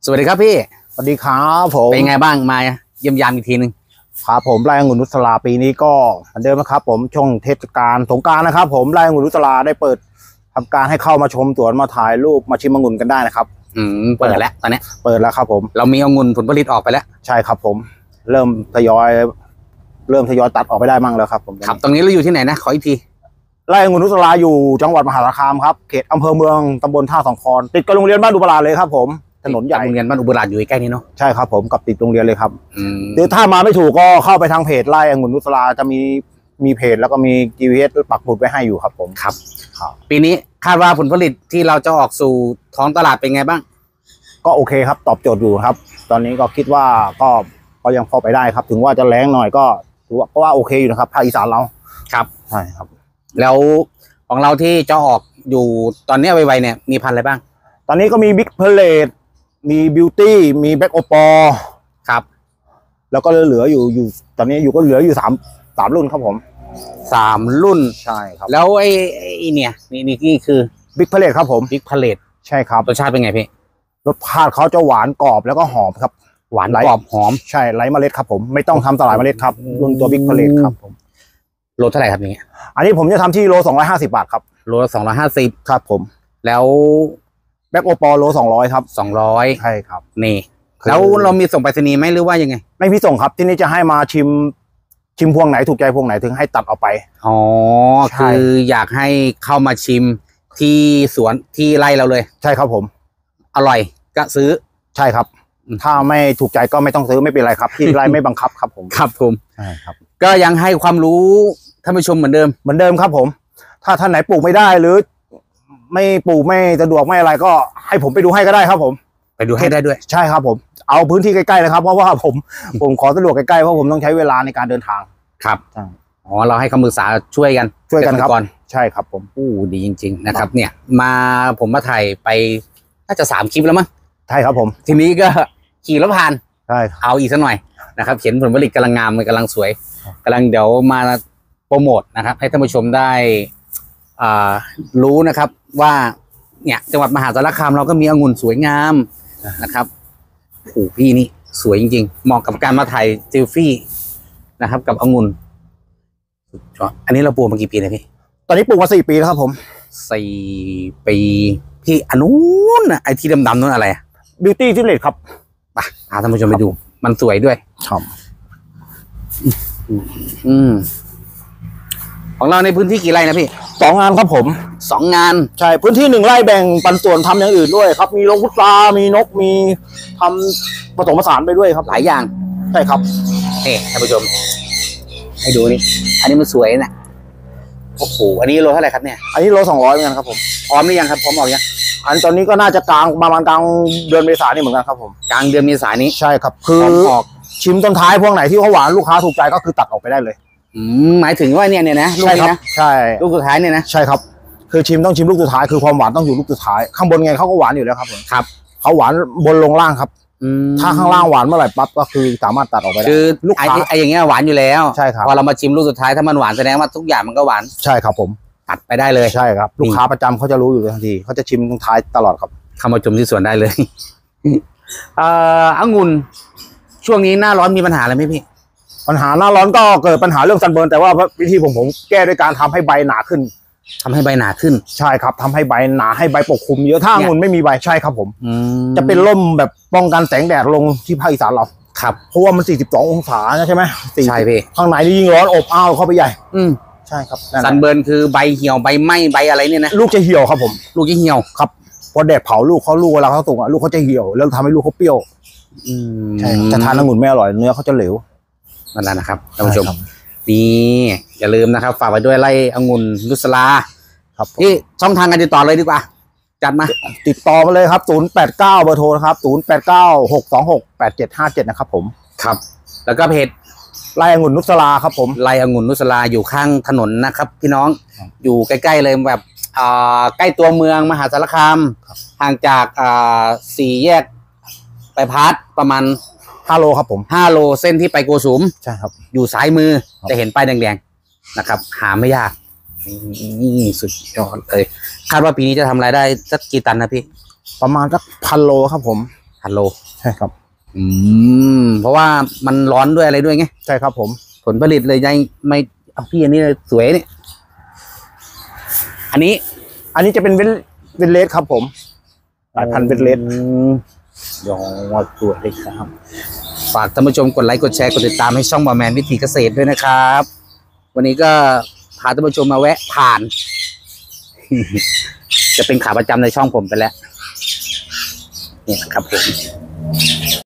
สวัสดีครับพี่สวัสดีครับผมเป็นไงบ้างมาเยี่ยมยามอีกทีหนึ่งครับผมไร่องุ่นนุสราปีนี้ก็เหมือนเดิมนะครับผมช่วงเทศกาลสงกรานต์นะครับผมไร่องุ่นนุสราได้เปิดทำการให้เข้ามาชมสวนมาถ่ายรูปมาชิมองุ่นกันได้นะครับเปิดแล้วตอนนี้เปิดแล้วครับผมเรามีองุ่นผลผลิตออกไปแล้วใช่ครับผมเริ่มทยอยตัดออกไปได้มั่งแล้วครับผมครับตรงนี้เราอยู่ที่ไหนนะขออีกทีไร่องุ่นนุสราอยู่จังหวัดมหาสารคามครับเขตอำเภอเมืองตำบลท่าสองคอนติดกับโรงเรียนบ้านอุบลราชเลยครับผมถนนใหญ่โรงเรียนบ้านอุบลราชอยู่ใกล้นี้เนาะใช่ครับผมกับติดโรงเรียนเลยครับหรือถ้ามาไม่ถูกก็เข้าไปทางเพจไร่องุ่นนุสราจะมีเพจแล้วก็มี GPS ปักหมุดไว้ให้อยู่ครับผมครับปีนี้คาดว่าผลผลิตที่เราจะออกสู่ท้องตลาดเป็นไงบ้างก็โอเคครับตอบโจทย์อยู่ครับตอนนี้ก็คิดว่าก็ยังพอไปได้ครับถึงว่าจะแรงหน่อยก็ถือว่าโอเคอยู่นะครับภาคอีสานเราครับใช่ครับแล้วของเราที่จะออกอยู่ตอนนี้ไวๆเนี่ยมีพันธุ์อะไรบ้างตอนนี้ก็มีบิ๊กเพลทมีบิวตี้มีแบ็กโอปอครับแล้วก็เหลืออยู่ตอนนี้ก็เหลืออยู่สามรุ่นครับผม 3 รุ่นใช่ครับแล้วไอ้เนี่ยนี่คือบิ๊กเพลทครับผมบิ๊กเพลทใช่ครับรสชาติเป็นไงพี่รสชาติเขาจะหวานกรอบแล้วก็หอมครับหวานกรอบหอมใช่ไร้เมล็ดครับผมไม่ต้องทำสลายเมล็ดครับรุ่นตัวบิ๊กเพลทครับผมโลเท่าไหร่ครับอย่างเงี้ยอันนี้ผมจะทำที่โล250 บาทครับโลละ250 ครับผมแล้วแบ็กโอปอโล200ครับ 200 ใช่ครับนี่แล้วเรามีส่งไปรษณีย์ไหมหรือว่ายังไงไม่พี่ส่งครับที่นี่จะให้มาชิมพวงไหนถูกใจพวงไหนถึงให้ตัดออกไปอ๋อคืออยากให้เข้ามาชิมที่สวนที่ไร่เราเลยใช่ครับผมอร่อยก็ซื้อใช่ครับถ้าไม่ถูกใจก็ไม่ต้องซื้อไม่เป็นไรครับที่ไร่ไม่บังคับครับผมครับผมใช่ครับก็ยังให้ความรู้ท่านผู้ชมเหมือนเดิมครับผมถ้าท่านไหนปลูกไม่ได้หรือไม่ปลูกไม่สะดวกไม่อะไรก็ให้ผมไปดูให้ก็ได้ครับผมไปดูให้ได้ด้วยใช่ครับผมเอาพื้นที่ใกล้ๆเลยครับเพราะว่าผมขอสะดวกใกล้ๆเพราะผมต้องใช้เวลาในการเดินทางครับอ๋อเราให้คำปรึกษาช่วยกันครับใช่ครับผมดีจริงๆนะครับเนี่ยผมมาถ่ายไปน่าจะ3 คลิปแล้วมั้งใช่ครับผมทีนี้ก็ขี่แล้วผ่านใช่เอาอีกสักหน่อยนะครับเห็นผลผลิตกำลังงามกำลังสวยกำลังเดี๋ยวมาโปรโมทนะครับให้ท่านผู้ชมได้รู้นะครับว่าเนี่ยจังหวัดมหาสารคามเราก็มีองุ่นสวยงามนะครับโอ้พี่นี่สวยจริงๆเหมาะกับการมาถ่ายเซลฟี่นะครับกับองุ่นอันนี้เราปลูกมากี่ปีเลยพี่ตอนนี้ปลูกมา4 ปีแล้วครับผม 4 ปีที่อันนู้นไอ้ที่ดำๆนู้นอะไรบิวตี้ทิเลตครับไปพาท่านผู้ชมไปดูมันสวยด้วยครับของเราในพื้นที่กี่ไร่นะพี่ 2 งานครับผม 2 งานใช่พื้นที่1 ไร่แบ่งปันส่วนทำอย่างอื่นด้วยครับมีโรงพุทรามีนกมีทำผสมผสานไปด้วยครับหลายอย่างใช่ครับท่านผู้ชมให้ดูนี่อันนี้มันสวยนะโอ้โหอันนี้โลเท่าไหร่ครับเนี่ยอันนี้โล200เหมือนกันครับผมพร้อมหรือยังครับพร้อมออกยังอันตอนนี้ก็น่าจะประมาณกลางเดือนเมษายนนี่เหมือนกันครับผมกลางเดือนเมษายนนี้ใช่ครับคือออกชิมต้นท้ายพวงไหนที่เขาหวานลูกค้าถูกใจก็คือตัดออกไปได้เลยหมายถึงว่าเนี่ยนะลูกนี้นะใช่ลูกสุดท้ายเนี่ยนะใช่ครับคือต้องชิมลูกสุดท้ายคือความหวานต้องอยู่ลูกสุดท้ายข้างบนไงเขาก็หวานอยู่แล้วครับผมครับเขาหวานบนลงล่างครับถ้าข้างล่างหวานเมื่อไหร่ปั๊บก็คือสามารถตัดออกไปได้คือลูกค้าไอ้อย่างเงี้ยหวานอยู่แล้วใช่ครับพอเรามาชิมลูกสุดท้ายถ้ามันหวานแสดงว่าทุกอย่างมันก็หวานใช่ครับผมตัดไปได้เลยใช่ครับลูกค้าประจำเขาจะรู้อยู่ทันทีเขาจะชิมตรงท้ายตลอดครับเข้ามาชมที่สวนได้เลยองุ่นช่วงนี้หน้าร้อนมีปัญหาอะไรไหมพี่ปัญหาหน้าร้อนก็เกิดปัญหาเรื่องซันเบิร์นแต่ว่าวิธีผมแก้ด้วยการทำให้ใบหนาขึ้นทำให้ใบหนาขึ้นใช่ครับทำให้ใบหนาให้ใบปกคลุมเยอะถ้าองุ่นไม่มีใบใช่ครับผมจะเป็นร่มแบบป้องกันแสงแดดลงที่ภาคอีสานเราครับเพราะว่ามัน42 องศาใช่ไหมใช่พี่ข้างในนี่ยิ่งร้อนอบอ้าวเข้าไปใหญ่ใช่ครับซันเบิร์นคือใบเหี่ยวใบไหม้ใบอะไรเนี่ยนะลูกจะเหี่ยวครับผมลูกจะเหี่ยวครับพอแดดเผาลูกเวลาเขาสุกลูกเขาจะเหี่ยวแล้วทำให้ลูกเขาเปรี้ยวใช่จะทานองุ่นไม่อร่อยเนื้อเขาจะเหลวนั่นแหละนะครับท่านผู้ชมนี่อย่าลืมนะครับฝากไว้ด้วยไร่องุ่นนุสราครับที่ช่องทางการติดต่อเลยดีกว่าจัดมาติดต่อมาเลยครับ089เบอร์โทรนะครับ0896268757นะครับผมครับแล้วก็เพจไร่องุ่นนุสราครับผมไร่องุ่นนุสราอยู่ข้างถนนนะครับพี่น้องอยู่ใกล้ๆเลยแบบใกล้ตัวเมืองมหาสารคามห่างจาก4 แยกไปพาร์ทประมาณ 5 โลครับผม 5 โลเส้นที่ไปโกสุมใช่ครับอยู่ซ้ายมือจะเห็นป้ายแดงๆนะครับหาไม่ยากนี่สุดยอดเลยคาดว่าปีนี้จะทำรายได้สักกี่ตันนะพี่ประมาณสัก1,000 โลครับผม 1,000 โลใช่ครับเพราะว่ามันร้อนด้วยอะไรด้วยไงใช่ครับผมผลผลิตเลยยังไม่เอาพี่อันนี้เลยสวยเนี่ยอันนี้จะเป็นเวนเลสครับผมสายพันธุ์เวนเลสยอดสวยเลยครับฝากท่านผู้ชมกดไลค์กดแชร์กดติดตามให้ช่องบอแมนวิถีเกษตรด้วยนะครับ วันนี้ก็พาท่านผู้ชมมาแวะผ่าน จะเป็นขาประจำในช่องผมไปแล้วเนี่ยครับผม